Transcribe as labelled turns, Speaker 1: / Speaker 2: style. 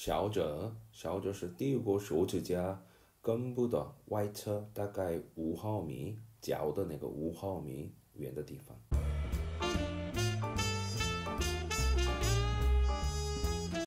Speaker 1: 小者是第一个手指甲根部的外侧大概5毫米，角的那个5毫米远的地方。